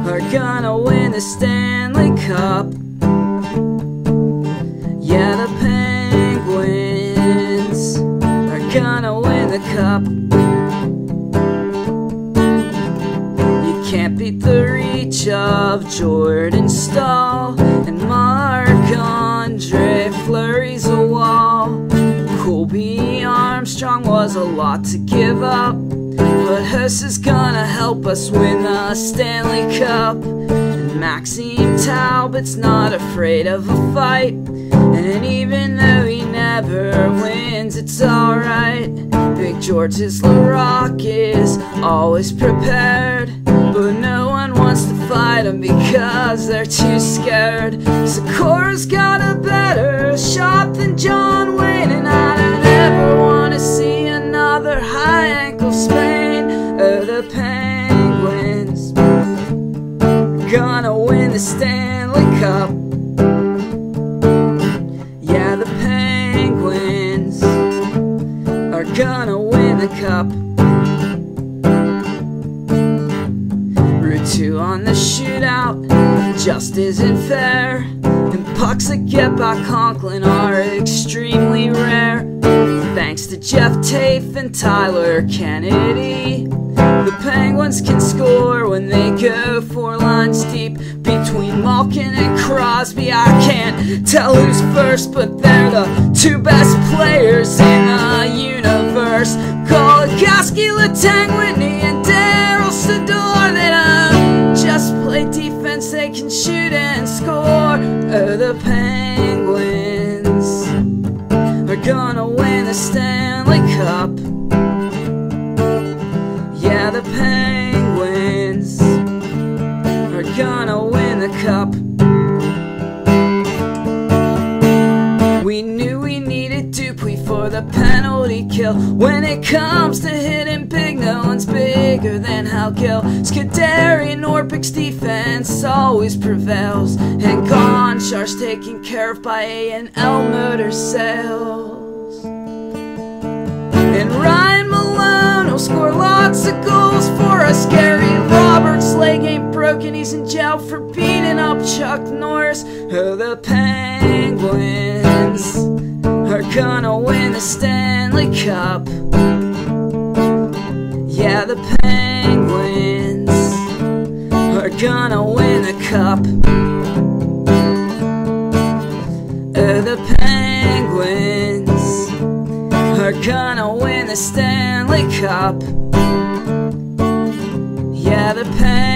are gonna win the Stanley Cup. Yeah, the Penguins are gonna win the cup. You can't beat the reach of Jordan Staal, and Marc-Andre Fleury's a wall. Colby Armstrong was a lot to give up, but Huss is gonna help us win the Stanley Cup. And Maxime Talbot's not afraid of a fight, and even though he never wins, it's alright. Big George's LaRock is always prepared, but no one wants to fight him because they're too scared. Sikora's got a better shot than John Wayne, and I don't ever want to see another high ankle sprain. Oh, the Penguins gonna win the Stanley Cup. Yeah, the Penguins are gonna win the cup. Route 2 on the shootout just isn't fair, and pucks that get by Conklin are extremely rare. Thanks to Jeff Tafe and Tyler Kennedy, the Penguins can score when they go 4 lines deep. Between Malkin and Crosby, I can't tell who's first, but they're the 2 best players in the universe. Goligoski, Letang, Whitney, and Daryl Sador. They don't just play defense, they can shoot and score. Oh, the Penguins are gonna win the Stanley Cup. Yeah, the Penguins are gonna win the cup. We knew we needed Dupuis for the penalty kill. When it comes to hitting big, no one's bigger than Hal Gill. Scuderi and Orpik's defense always prevails, and Gonchar's taken care of by A&L Motor Sales. And Ryan Malone will score lots of goals for us. Gary Roberts' leg ain't broken, he's in jail for beating up Chuck Norris. Oh, the Penguins are gonna win the Stanley Cup. Yeah, the Penguins are gonna win the cup. Oh, the Penguins are gonna win the Stanley Cup. Yeah, the Penguins